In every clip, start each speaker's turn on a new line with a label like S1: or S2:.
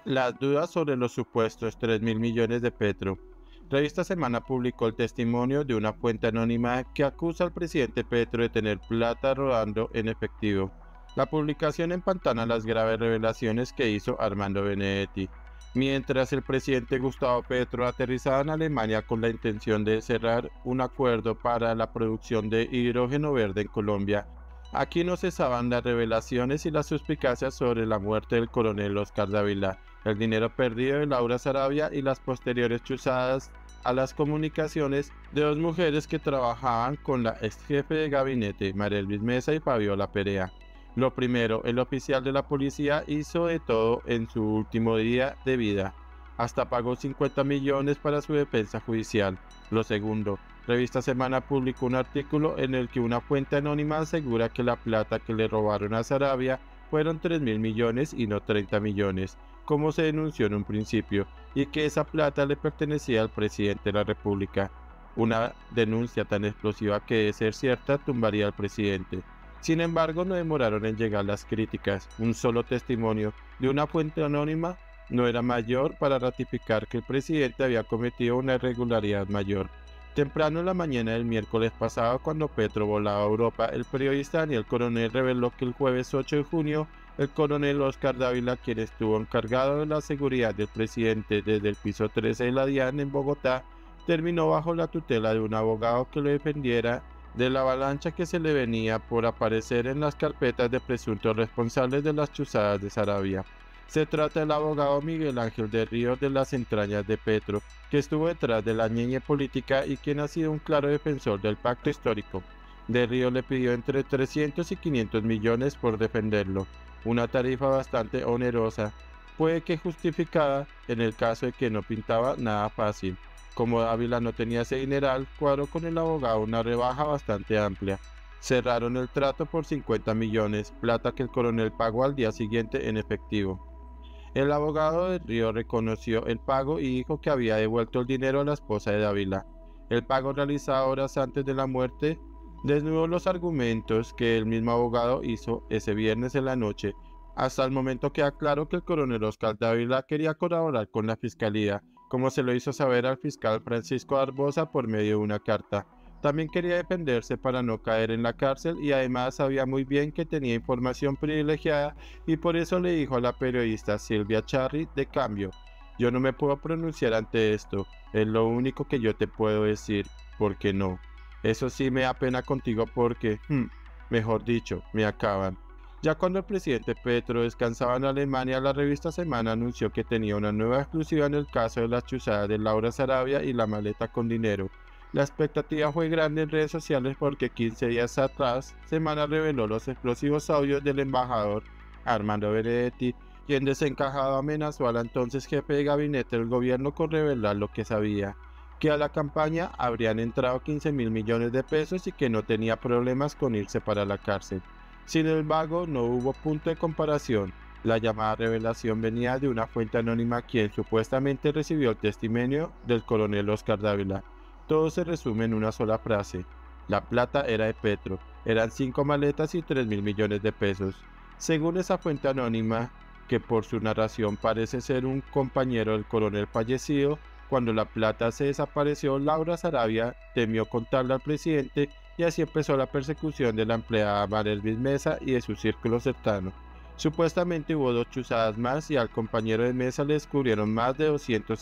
S1: Las dudas sobre los supuestos 3.000 millones de Petro. Revista Semana publicó el testimonio de una fuente anónima que acusa al presidente Petro de tener plata rodando en efectivo. La publicación empantana las graves revelaciones que hizo Armando Benedetti, mientras el presidente Gustavo Petro aterrizaba en Alemania con la intención de cerrar un acuerdo para la producción de hidrógeno verde en Colombia. Aquí no cesaban las revelaciones y las suspicacias sobre la muerte del coronel Oscar Dávila, el dinero perdido de Laura Sarabia y las posteriores chuzadas a las comunicaciones de dos mujeres que trabajaban con la ex jefe de gabinete, María Elvis Mesa y Fabiola Perea. Lo primero, el oficial de la policía hizo de todo en su último día de vida. Hasta pagó 50 millones para su defensa judicial. Lo segundo, Revista Semana publicó un artículo en el que una fuente anónima asegura que la plata que le robaron a Sarabia fueron 3.000 millones y no 30 millones, como se denunció en un principio, y que esa plata le pertenecía al presidente de la República. Una denuncia tan explosiva que, de ser cierta, tumbaría al presidente. Sin embargo, no demoraron en llegar las críticas. Un solo testimonio de una fuente anónima no era mayor para ratificar que el presidente había cometido una irregularidad mayor. Temprano en la mañana del miércoles pasado, cuando Petro volaba a Europa, el periodista Daniel Coronel reveló que el jueves 8 de junio, el coronel Oscar Dávila, quien estuvo encargado de la seguridad del presidente desde el piso 13 de la DIAN en Bogotá, terminó bajo la tutela de un abogado que lo defendiera de la avalancha que se le venía por aparecer en las carpetas de presuntos responsables de las chuzadas de Sarabia. Se trata del abogado Miguel Ángel de Ríos de las entrañas de Petro, que estuvo detrás de la ñeñe política y quien ha sido un claro defensor del pacto histórico. De Ríos le pidió entre 300 y 500 millones por defenderlo, una tarifa bastante onerosa, puede que justificada en el caso de que no pintaba nada fácil. Como Dávila no tenía ese dineral, cuadró con el abogado una rebaja bastante amplia. Cerraron el trato por 50 millones, plata que el coronel pagó al día siguiente en efectivo. El abogado de Río reconoció el pago y dijo que había devuelto el dinero a la esposa de Dávila. El pago realizado horas antes de la muerte desnudó los argumentos que el mismo abogado hizo ese viernes en la noche. Hasta el momento queda claro que el coronel Oscar Dávila quería colaborar con la fiscalía, como se lo hizo saber al fiscal Francisco Barbosa por medio de una carta. También quería defenderse para no caer en la cárcel y además sabía muy bien que tenía información privilegiada y por eso le dijo a la periodista Silvia Charri de cambio: yo no me puedo pronunciar ante esto, es lo único que yo te puedo decir, porque no. Eso sí me da pena contigo porque, mejor dicho, me acaban. Ya cuando el presidente Petro descansaba en Alemania, la revista Semana anunció que tenía una nueva exclusiva en el caso de las chuzadas de Laura Sarabia y la maleta con dinero. La expectativa fue grande en redes sociales porque 15 días atrás, Semana reveló los explosivos audios del embajador Armando Benedetti, quien desencajado amenazó al entonces jefe de gabinete del gobierno con revelar lo que sabía, que a la campaña habrían entrado 15.000 millones de pesos y que no tenía problemas con irse para la cárcel. Sin embargo, no hubo punto de comparación. La llamada revelación venía de una fuente anónima quien supuestamente recibió el testimonio del coronel Oscar Dávila. Todo se resume en una sola frase: la plata era de Petro, eran 5 maletas y 3.000 millones de pesos. Según esa fuente anónima, que por su narración parece ser un compañero del coronel fallecido, cuando la plata se desapareció, Laura Sarabia temió contarle al presidente y así empezó la persecución de la empleada María Elvis Mesa y de su círculo cercano. Supuestamente hubo 2 chuzadas más y al compañero de Mesa le descubrieron más de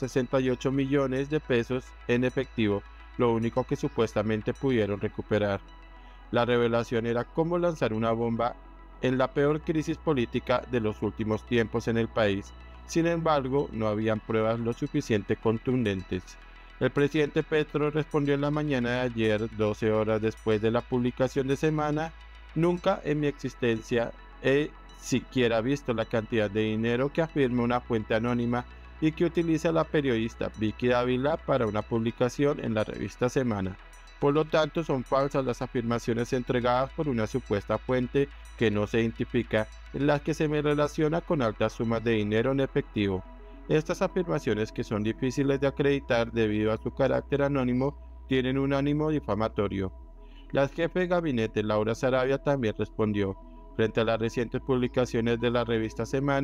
S1: 268 millones de pesos en efectivo, lo único que supuestamente pudieron recuperar. La revelación era cómo lanzar una bomba en la peor crisis política de los últimos tiempos en el país. Sin embargo, no habían pruebas lo suficiente contundentes. El presidente Petro respondió en la mañana de ayer, 12 horas después de la publicación de Semana: nunca en mi existencia he siquiera visto la cantidad de dinero que afirma una fuente anónima y que utiliza la periodista Vicky Dávila para una publicación en la revista Semana. Por lo tanto, son falsas las afirmaciones entregadas por una supuesta fuente que no se identifica, en las que se me relaciona con altas sumas de dinero en efectivo. Estas afirmaciones, que son difíciles de acreditar debido a su carácter anónimo, tienen un ánimo difamatorio. La jefe de gabinete Laura Sarabia también respondió. Frente a las recientes publicaciones de la revista Semana,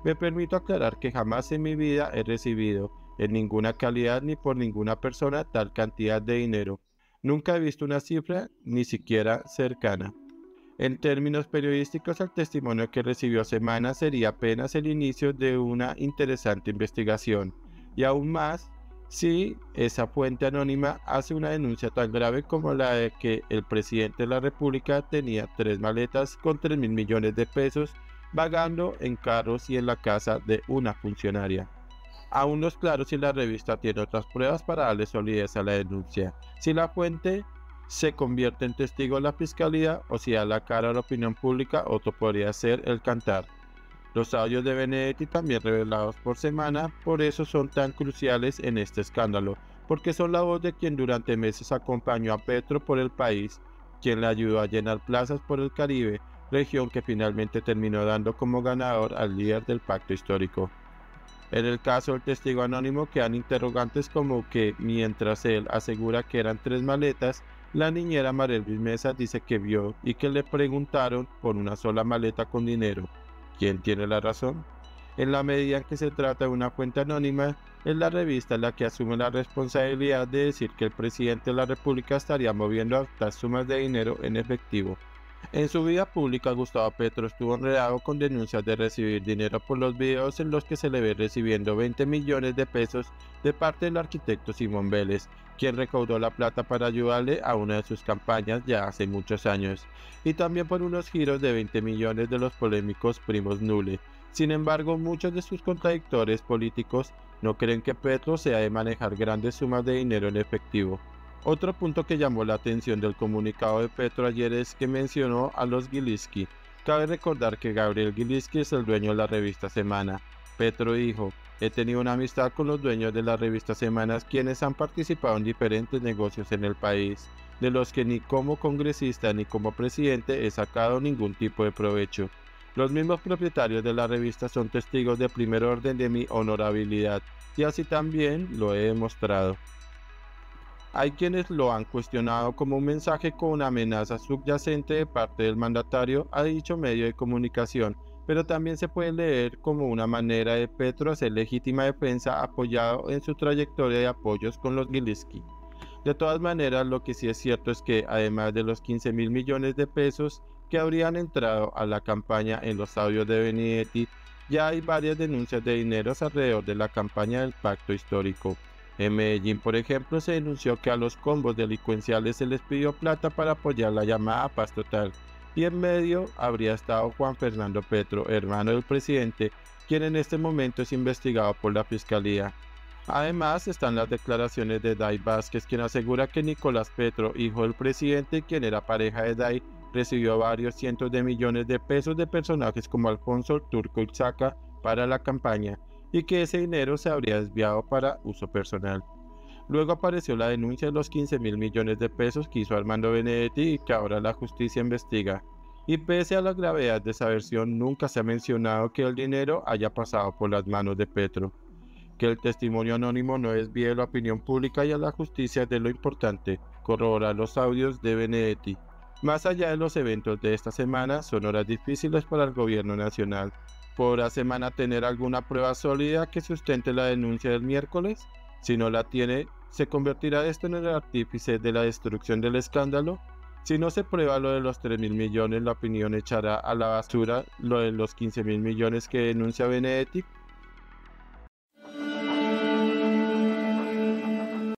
S1: Me permito aclarar que jamás en mi vida he recibido, en ninguna calidad ni por ninguna persona, tal cantidad de dinero. Nunca he visto una cifra ni siquiera cercana. En términos periodísticos, el testimonio que recibió Semana sería apenas el inicio de una interesante investigación, y aún más si esa fuente anónima hace una denuncia tan grave como la de que el presidente de la República tenía 3 maletas con 3.000 millones de pesos vagando en carros y en la casa de una funcionaria. Aún no es claro si la revista tiene otras pruebas para darle solidez a la denuncia, si la fuente se convierte en testigo de la fiscalía o si da la cara a la opinión pública. Otro podría ser el cantar. Los audios de Benedetti, también revelados por Semana, por eso son tan cruciales en este escándalo, porque son la voz de quien durante meses acompañó a Petro por el país, quien le ayudó a llenar plazas por el Caribe, región que finalmente terminó dando como ganador al líder del pacto histórico. En el caso del testigo anónimo quedan interrogantes como que, mientras él asegura que eran 3 maletas, la niñera Marelvis Mesa dice que vio y que le preguntaron por una sola maleta con dinero. ¿Quién tiene la razón? En la medida en que se trata de una fuente anónima, es la revista la que asume la responsabilidad de decir que el presidente de la República estaría moviendo altas sumas de dinero en efectivo. En su vida pública, Gustavo Petro estuvo enredado con denuncias de recibir dinero por los videos en los que se le ve recibiendo 20 millones de pesos de parte del arquitecto Simón Vélez, quien recaudó la plata para ayudarle a una de sus campañas ya hace muchos años, y también por unos giros de 20 millones de los polémicos primos Nule. Sin embargo, muchos de sus contradictores políticos no creen que Petro sea de manejar grandes sumas de dinero en efectivo. Otro punto que llamó la atención del comunicado de Petro ayer es que mencionó a los Gilinski. Cabe recordar que Gabriel Gilinski es el dueño de la revista Semana. Petro dijo: he tenido una amistad con los dueños de la revista Semanas, quienes han participado en diferentes negocios en el país, de los que ni como congresista ni como presidente he sacado ningún tipo de provecho. Los mismos propietarios de la revista son testigos de primer orden de mi honorabilidad, y así también lo he demostrado. Hay quienes lo han cuestionado como un mensaje con una amenaza subyacente de parte del mandatario a dicho medio de comunicación, pero también se puede leer como una manera de Petro hacer legítima defensa apoyado en su trayectoria de apoyos con los Gilinski. De todas maneras, lo que sí es cierto es que, además de los 15.000 millones de pesos que habrían entrado a la campaña en los audios de Benedetti, ya hay varias denuncias de dineros alrededor de la campaña del pacto histórico. En Medellín, por ejemplo, se denunció que a los combos delincuenciales se les pidió plata para apoyar la llamada Paz Total, y en medio habría estado Juan Fernando Petro, hermano del presidente, quien en este momento es investigado por la Fiscalía. Además están las declaraciones de Day Vázquez, quien asegura que Nicolás Petro, hijo del presidente, quien era pareja de Day, recibió varios cientos de millones de pesos de personajes como Alfonso Turco Ixaca para la campaña, y que ese dinero se habría desviado para uso personal. Luego apareció la denuncia de los 15.000 millones de pesos que hizo Armando Benedetti y que ahora la justicia investiga. Y pese a la gravedad de esa versión, nunca se ha mencionado que el dinero haya pasado por las manos de Petro. Que el testimonio anónimo no desvíe la opinión pública y a la justicia de lo importante, corroborar los audios de Benedetti. Más allá de los eventos de esta semana, son horas difíciles para el gobierno nacional. ¿Podrá Semana tener alguna prueba sólida que sustente la denuncia del miércoles? Si no la tiene, ¿se convertirá esto en el artífice de la destrucción del escándalo? Si no se prueba lo de los 3.000 millones, la opinión echará a la basura lo de los 15.000 millones que denuncia Benedetti.